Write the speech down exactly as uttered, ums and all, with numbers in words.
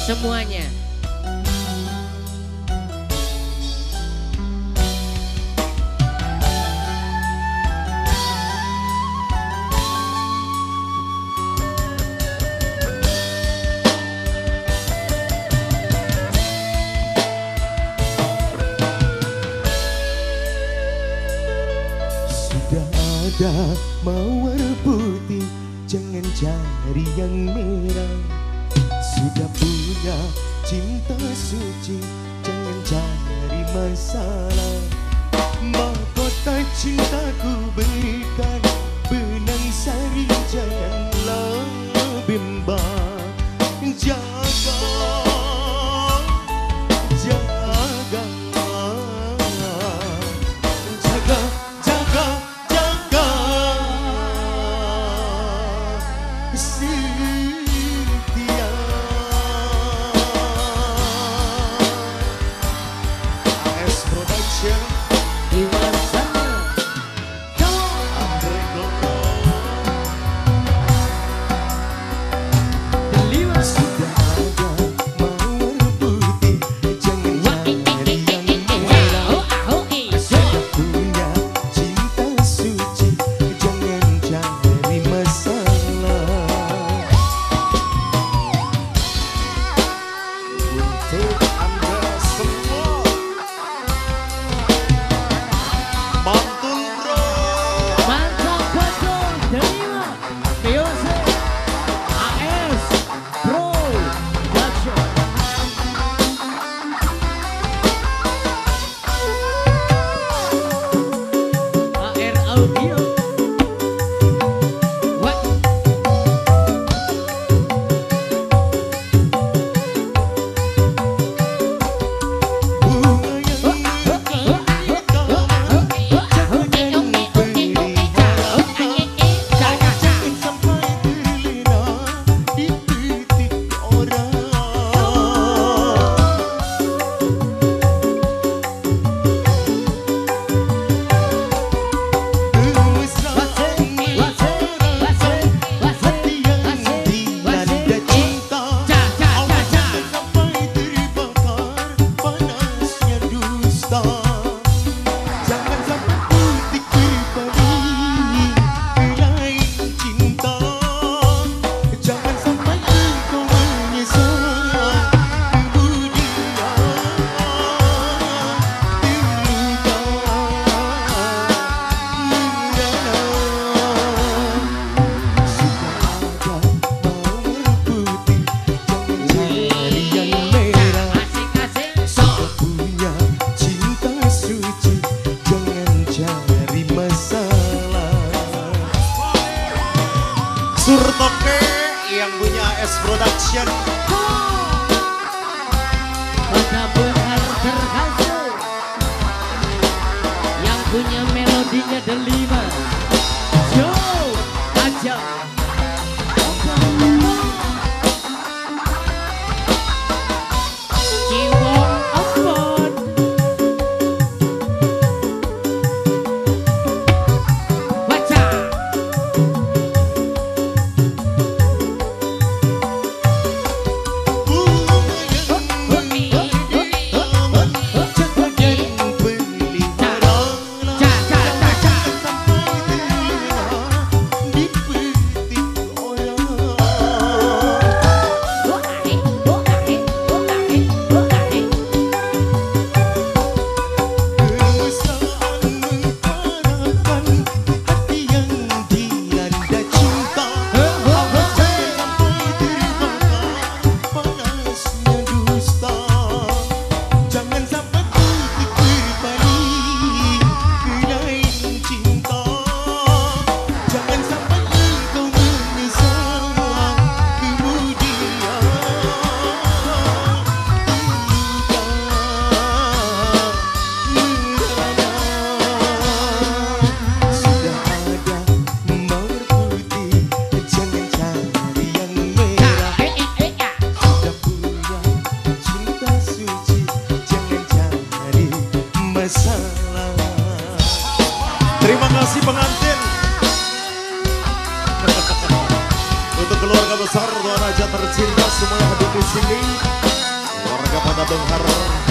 semuanya. Sudah ada mawar putih, jangan cari yang merah. Sudah punya cinta suci, jangan cari masalah. Mahkota cintaku berikan, benang sari janganlah bimbang. Jaga, jaga, jaga, jaga, jaga setia. A S Production Di masanya Andre Gloro. Delima. Sudah ada mawar putih, jangan cari yang merah. Sudah punya cinta suci, jangan cari masalah. Untuk Anda semua, Mantul Bro. Mantap betul. Delima Music A S Production. A R Audio. What? Bunga yang mekar di taman, jangan pelihara. Jangan sampai terlena di titik orang. Kemesraan mengharapkan hati yang dilanda cinta. Awas jangan sampai terbakar panasnya dusta. Jangan sampai putih berbalik lain cinta. Jangan sampai engkau menyesal kemudian Surtoke yang punya A S Production. Benar-benar terhasil. Yang punya melodinya Delima. Yo, aja. Jiwa Ambon. Baca. Terima kasih pengantin. Untuk keluarga besar Tuan Raja tercinta semua yang hadir di sini. pada Benghar